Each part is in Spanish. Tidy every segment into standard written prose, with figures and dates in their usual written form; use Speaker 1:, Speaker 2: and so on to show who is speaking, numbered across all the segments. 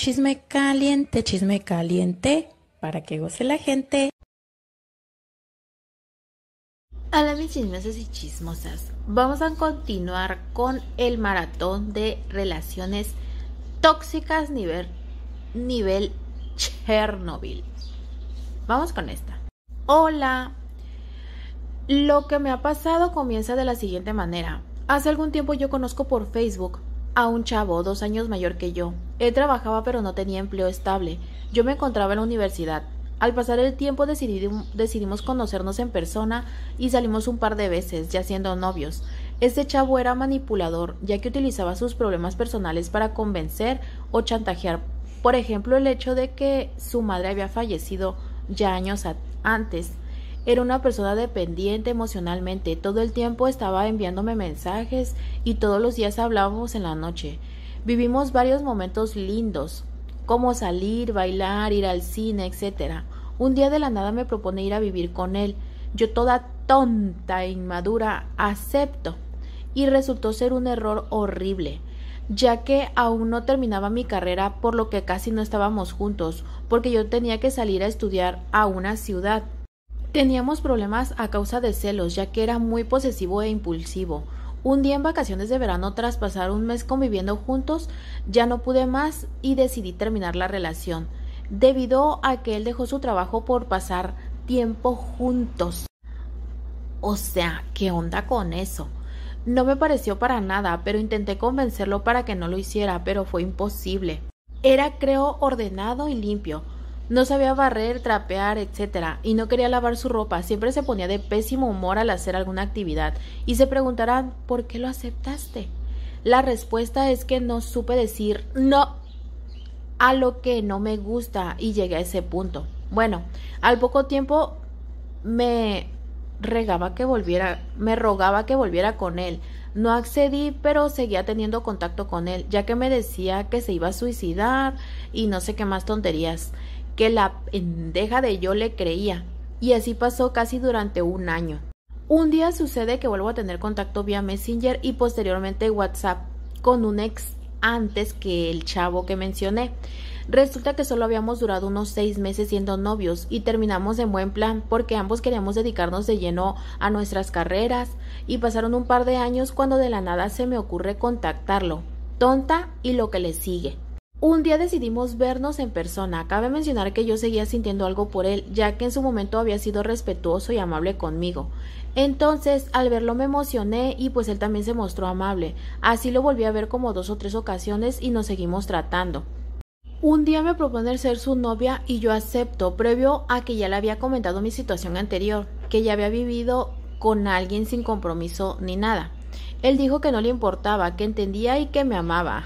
Speaker 1: chisme caliente, para que goce la gente.
Speaker 2: Hola mis chismosos y chismosas, vamos a continuar con el maratón de relaciones tóxicas nivel Chernobyl. Vamos con esta. Hola, lo que me ha pasado comienza de la siguiente manera. Hace algún tiempo yo conozco por Facebook a un chavo 2 años mayor que yo. Él trabajaba pero no tenía empleo estable. Yo me encontraba en la universidad. Al pasar el tiempo decidimos conocernos en persona y salimos un par de veces, ya siendo novios. Este chavo era manipulador, ya que utilizaba sus problemas personales para convencer o chantajear. Por ejemplo, el hecho de que su madre había fallecido ya años antes. Era una persona dependiente emocionalmente. Todo el tiempo estaba enviándome mensajes y todos los días hablábamos en la noche. Vivimos varios momentos lindos, como salir, bailar, ir al cine, etc. Un día de la nada me propone ir a vivir con él. Yo, toda tonta e inmadura, acepto. Y resultó ser un error horrible, ya que aún no terminaba mi carrera, por lo que casi no estábamos juntos, porque yo tenía que salir a estudiar a una ciudad. Teníamos problemas a causa de celos, ya que era muy posesivo e impulsivo. Un día en vacaciones de verano, tras pasar un mes conviviendo juntos, ya no pude más y decidí terminar la relación, debido a que él dejó su trabajo por pasar tiempo juntos. O sea, ¿qué onda con eso? No me pareció para nada, pero intenté convencerlo para que no lo hiciera, pero fue imposible. Era, creo, ordenado y limpio. No sabía barrer, trapear, etc. y no quería lavar su ropa. Siempre se ponía de pésimo humor al hacer alguna actividad. Y se preguntarán, ¿por qué lo aceptaste? La respuesta es que no supe decir no a lo que no me gusta y llegué a ese punto. Bueno, al poco tiempo me rogaba que volviera con él. No accedí, pero seguía teniendo contacto con él, ya que me decía que se iba a suicidar y no sé qué más tonterías, que la pendeja de yo le creía, y así pasó casi durante un año. Un día sucede que vuelvo a tener contacto vía Messenger y posteriormente WhatsApp con un ex antes que el chavo que mencioné. Resulta que solo habíamos durado unos 6 meses siendo novios y terminamos en buen plan porque ambos queríamos dedicarnos de lleno a nuestras carreras, y pasaron un par de años cuando de la nada se me ocurre contactarlo. Tonta y lo que le sigue. Un día decidimos vernos en persona. Cabe mencionar que yo seguía sintiendo algo por él, ya que en su momento había sido respetuoso y amable conmigo. Entonces, al verlo me emocioné y pues él también se mostró amable. Así lo volví a ver como 2 o 3 ocasiones y nos seguimos tratando. Un día me propone ser su novia y yo acepto, previo a que ya le había comentado mi situación anterior, que ya había vivido con alguien sin compromiso ni nada. Él dijo que no le importaba, que entendía y que me amaba.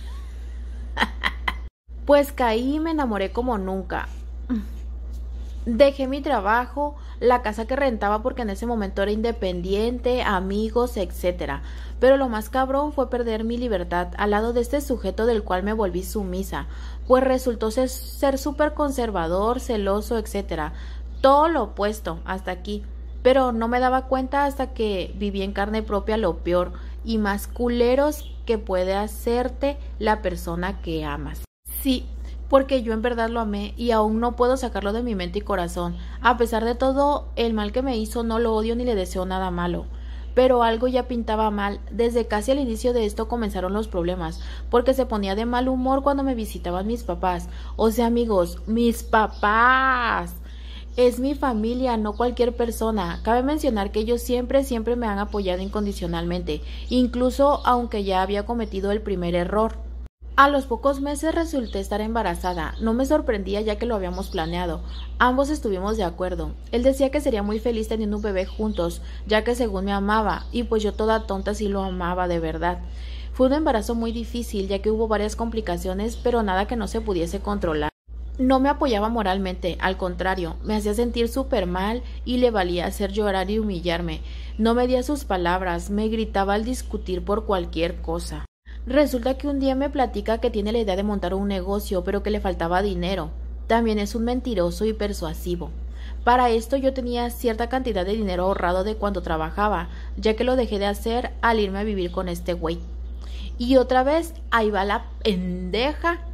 Speaker 2: Pues caí y me enamoré como nunca. Dejé mi trabajo, la casa que rentaba porque en ese momento era independiente, amigos, etc. Pero lo más cabrón fue perder mi libertad al lado de este sujeto del cual me volví sumisa, pues resultó ser súper conservador, celoso, etc. Todo lo opuesto hasta aquí, pero no me daba cuenta hasta que viví en carne propia lo peor y más culeros que puede hacerte la persona que amas. Sí, porque yo en verdad lo amé y aún no puedo sacarlo de mi mente y corazón. A pesar de todo el mal que me hizo, no lo odio ni le deseo nada malo. Pero algo ya pintaba mal. Desde casi al inicio de esto comenzaron los problemas, porque se ponía de mal humor cuando me visitaban mis papás. O sea, amigos, mis papás. Es mi familia, no cualquier persona. Cabe mencionar que ellos siempre me han apoyado incondicionalmente, incluso aunque ya había cometido el primer error. A los pocos meses resulté estar embarazada. No me sorprendía ya que lo habíamos planeado. Ambos estuvimos de acuerdo. Él decía que sería muy feliz teniendo un bebé juntos, ya que según me amaba, y pues yo toda tonta sí lo amaba de verdad. Fue un embarazo muy difícil, ya que hubo varias complicaciones, pero nada que no se pudiese controlar. No me apoyaba moralmente, al contrario, me hacía sentir súper mal y le valía hacer llorar y humillarme. No medía sus palabras, me gritaba al discutir por cualquier cosa. Resulta que un día me platica que tiene la idea de montar un negocio, pero que le faltaba dinero. También es un mentiroso y persuasivo. Para esto yo tenía cierta cantidad de dinero ahorrado de cuando trabajaba, ya que lo dejé de hacer al irme a vivir con este güey. Y otra vez, ahí va la pendeja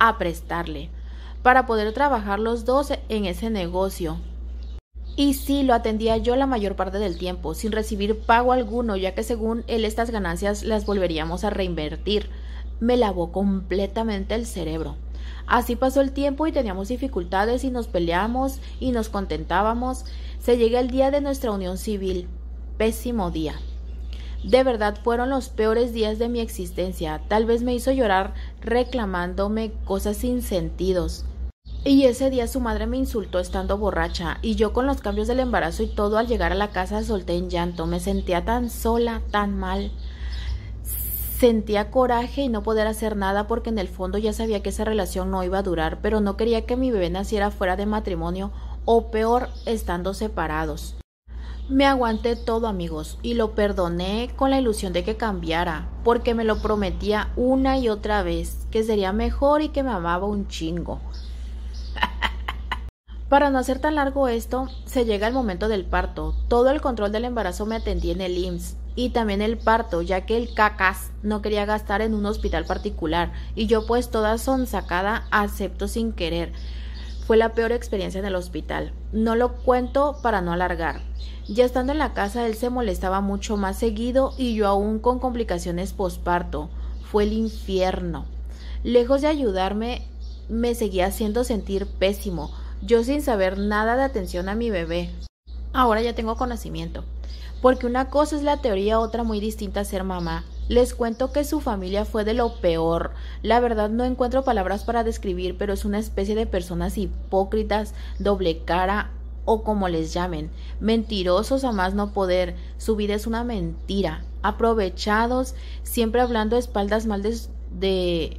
Speaker 2: a prestarle, para poder trabajar los dos en ese negocio. Y sí, lo atendía yo la mayor parte del tiempo, sin recibir pago alguno, ya que según él estas ganancias las volveríamos a reinvertir. Me lavó completamente el cerebro. Así pasó el tiempo y teníamos dificultades y nos peleamos y nos contentábamos. Se llega el día de nuestra unión civil. Pésimo día. De verdad fueron los peores días de mi existencia. Tal vez me hizo llorar reclamándome cosas sin sentidos. Y ese día su madre me insultó estando borracha, y yo con los cambios del embarazo y todo al llegar a la casa solté en llanto. Me sentía tan sola, tan mal. Sentía coraje y no poder hacer nada porque en el fondo ya sabía que esa relación no iba a durar, pero no quería que mi bebé naciera fuera de matrimonio o peor, estando separados. Me aguanté todo, amigos, y lo perdoné con la ilusión de que cambiara, porque me lo prometía una y otra vez, que sería mejor y que me amaba un chingo. Para no hacer tan largo esto, se llega el momento del parto. Todo el control del embarazo me atendí en el IMSS y también el parto, ya que el cacas no quería gastar en un hospital particular y yo pues toda sonsacada acepto sin querer. Fue la peor experiencia en el hospital. No lo cuento para no alargar. Ya estando en la casa él se molestaba mucho más seguido y yo aún con complicaciones posparto. Fue el infierno. Lejos de ayudarme, me seguía haciendo sentir pésimo. Yo sin saber nada de atención a mi bebé. Ahora ya tengo conocimiento. Porque una cosa es la teoría, otra muy distinta a ser mamá. Les cuento que su familia fue de lo peor. La verdad no encuentro palabras para describir, pero es una especie de personas hipócritas, doble cara o como les llamen. Mentirosos a más no poder. Su vida es una mentira. Aprovechados, siempre hablando a espaldas mal de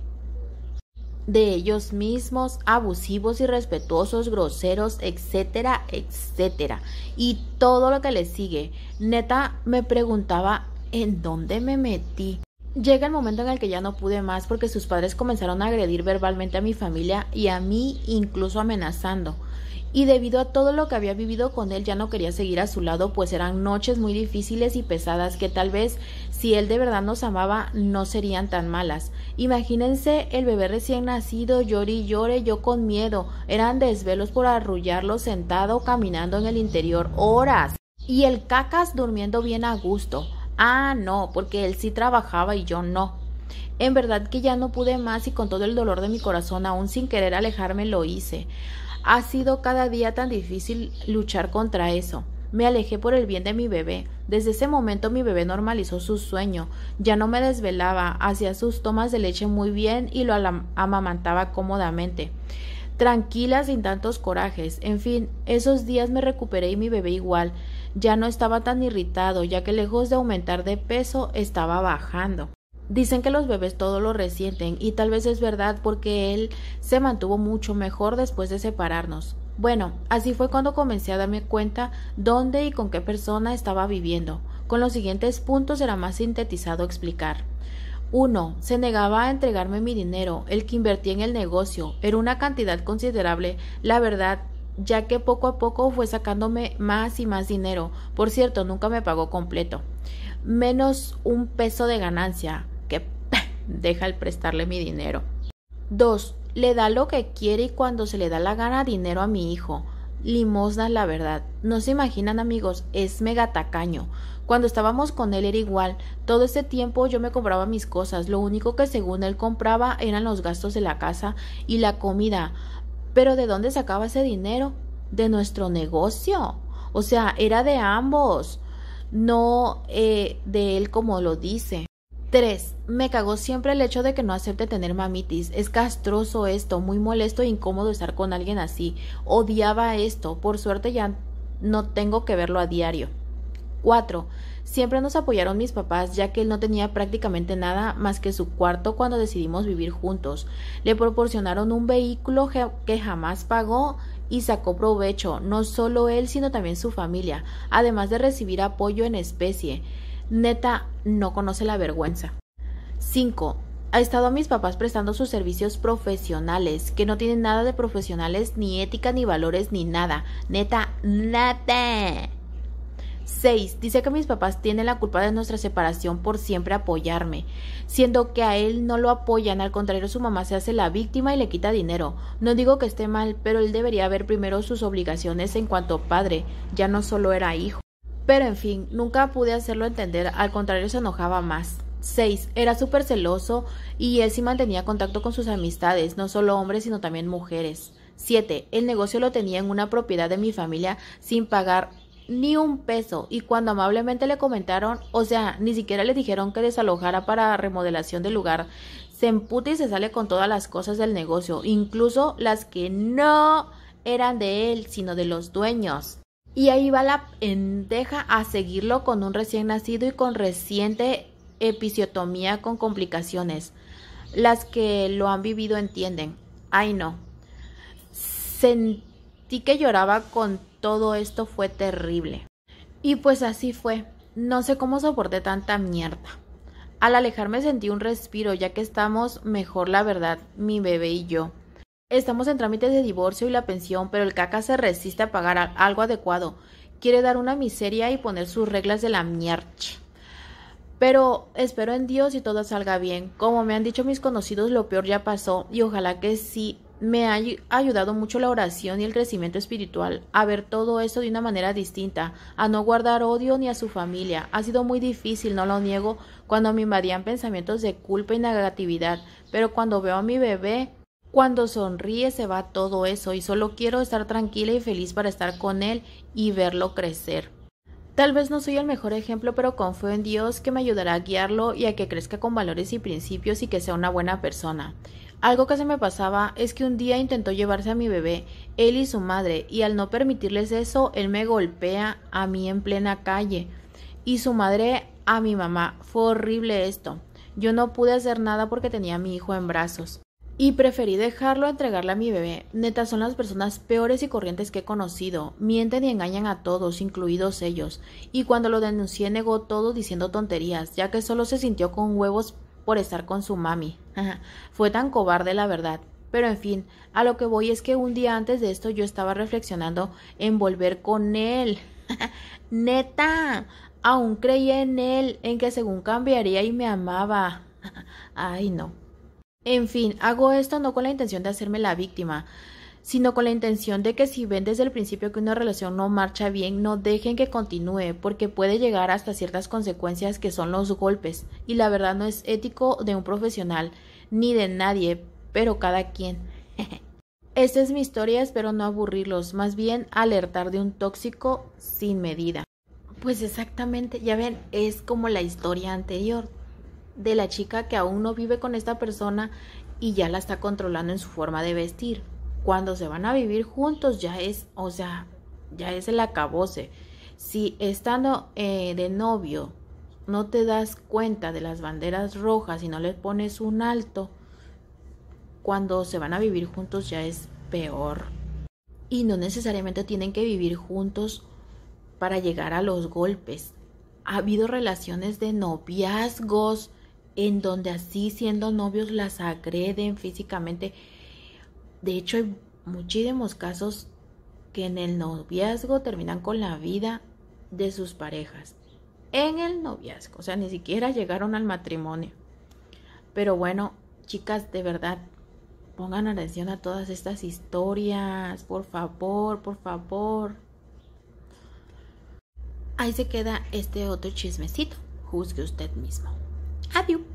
Speaker 2: ellos mismos, abusivos, irrespetuosos, groseros, etcétera, etcétera, y todo lo que les sigue. Neta, me preguntaba ¿en dónde me metí? Llega el momento en el que ya no pude más porque sus padres comenzaron a agredir verbalmente a mi familia y a mí, incluso amenazando. Y debido a todo lo que había vivido con él ya no quería seguir a su lado, pues eran noches muy difíciles y pesadas que tal vez si él de verdad nos amaba no serían tan malas. Imagínense el bebé recién nacido, llore y llore, yo con miedo. Eran desvelos por arrullarlo sentado caminando en el interior horas. Y el cacas durmiendo bien a gusto. Ah, no, porque él sí trabajaba y yo no. En verdad que ya no pude más y con todo el dolor de mi corazón, aún sin querer alejarme, lo hice. Ha sido cada día tan difícil luchar contra eso. Me alejé por el bien de mi bebé. Desde ese momento mi bebé normalizó su sueño. Ya no me desvelaba, hacía sus tomas de leche muy bien y lo amamantaba cómodamente. Tranquila, sin tantos corajes. En fin, esos días me recuperé y mi bebé igual. Ya no estaba tan irritado, ya que lejos de aumentar de peso, estaba bajando. Dicen que los bebés todo lo resienten y tal vez es verdad porque él se mantuvo mucho mejor después de separarnos. Bueno, así fue cuando comencé a darme cuenta dónde y con qué persona estaba viviendo. Con los siguientes puntos será más sintetizado explicar. 1. Se negaba a entregarme mi dinero, el que invertí en el negocio. Era una cantidad considerable, la verdad, ya que poco a poco fue sacándome más y más dinero. Por cierto, nunca me pagó completo. Menos un peso de ganancia. Que deja el prestarle mi dinero. 2. Le da lo que quiere y cuando se le da la gana dinero a mi hijo. Limosnas, la verdad. No se imaginan, amigos, es mega tacaño. Cuando estábamos con él era igual. Todo este tiempo yo me compraba mis cosas. Lo único que según él compraba eran los gastos de la casa y la comida. Pero ¿de dónde sacaba ese dinero? De nuestro negocio. O sea, era de ambos. No de él como lo dice. 3. Me cagó siempre el hecho de que no acepte tener mamitis. Es castroso esto, muy molesto e incómodo estar con alguien así. Odiaba esto. Por suerte ya no tengo que verlo a diario. 4. Siempre nos apoyaron mis papás, ya que él no tenía prácticamente nada más que su cuarto cuando decidimos vivir juntos. Le proporcionaron un vehículo que jamás pagó y sacó provecho, no solo él, sino también su familia, además de recibir apoyo en especie. Neta, no conoce la vergüenza. 5. Ha estado a mis papás prestando sus servicios profesionales, que no tienen nada de profesionales, ni ética, ni valores, ni nada. Neta, nada. 6. Dice que mis papás tienen la culpa de nuestra separación por siempre apoyarme, siendo que a él no lo apoyan, al contrario su mamá se hace la víctima y le quita dinero. No digo que esté mal, pero él debería ver primero sus obligaciones en cuanto padre, ya no solo era hijo. Pero en fin, nunca pude hacerlo entender, al contrario se enojaba más. 6. Era súper celoso y él sí mantenía contacto con sus amistades, no solo hombres sino también mujeres. 7. El negocio lo tenía en una propiedad de mi familia sin pagar ni un peso, y cuando amablemente le comentaron, o sea, ni siquiera le dijeron que desalojara para remodelación del lugar, se emputa y se sale con todas las cosas del negocio, incluso las que no eran de él, sino de los dueños. Y ahí va la pendeja a seguirlo con un recién nacido y con reciente episiotomía con complicaciones. Las que lo han vivido entienden. Ay, no. Sentí que lloraba con todo esto, fue terrible. Y pues así fue. No sé cómo soporté tanta mierda. Al alejarme sentí un respiro, ya que estamos mejor, la verdad, mi bebé y yo. Estamos en trámites de divorcio y la pensión, pero el caca se resiste a pagar algo adecuado. Quiere dar una miseria y poner sus reglas de la mierda. Pero espero en Dios y todo salga bien. Como me han dicho mis conocidos, lo peor ya pasó y ojalá que sí. Me ha ayudado mucho la oración y el crecimiento espiritual, a ver todo eso de una manera distinta, a no guardar odio ni a su familia. Ha sido muy difícil, no lo niego, cuando me invadían pensamientos de culpa y negatividad, pero cuando veo a mi bebé, cuando sonríe se va todo eso y solo quiero estar tranquila y feliz para estar con él y verlo crecer. Tal vez no soy el mejor ejemplo, pero confío en Dios que me ayudará a guiarlo y a que crezca con valores y principios y que sea una buena persona. Algo que se me pasaba es que un día intentó llevarse a mi bebé, él y su madre, y al no permitirles eso, él me golpea a mí en plena calle, y su madre a mi mamá. Fue horrible esto. Yo no pude hacer nada porque tenía a mi hijo en brazos. Y preferí dejarlo a entregarle a mi bebé. Neta, son las personas peores y corrientes que he conocido. Mienten y engañan a todos, incluidos ellos. Y cuando lo denuncié negó todo diciendo tonterías, ya que solo se sintió con huevos por estar con su mami. Fue tan cobarde, la verdad. Pero en fin, a lo que voy es que un día antes de esto yo estaba reflexionando en volver con él. Neta, aún creía en él, en que según cambiaría y me amaba. Ay, no. En fin, hago esto no con la intención de hacerme la víctima, sino con la intención de que si ven desde el principio que una relación no marcha bien, no dejen que continúe, porque puede llegar hasta ciertas consecuencias que son los golpes, y la verdad no es ético de un profesional, ni de nadie, pero cada quien. Esta es mi historia, espero no aburrirlos, más bien alertar de un tóxico sin medida. Pues exactamente, ya ven, es como la historia anterior, de la chica que aún no vive con esta persona y ya la está controlando en su forma de vestir. Cuando se van a vivir juntos ya es, o sea, ya es el acabose. Si estando de novio no te das cuenta de las banderas rojas y no le pones un alto, cuando se van a vivir juntos ya es peor. Y no necesariamente tienen que vivir juntos para llegar a los golpes. Ha habido relaciones de noviazgos en donde así siendo novios las agreden físicamente. De hecho, hay muchísimos casos que en el noviazgo terminan con la vida de sus parejas. En el noviazgo, o sea, ni siquiera llegaron al matrimonio. Pero bueno, chicas, de verdad, pongan atención a todas estas historias, por favor, por favor. Ahí se queda este otro chismecito. Juzgue usted mismo. Adiós.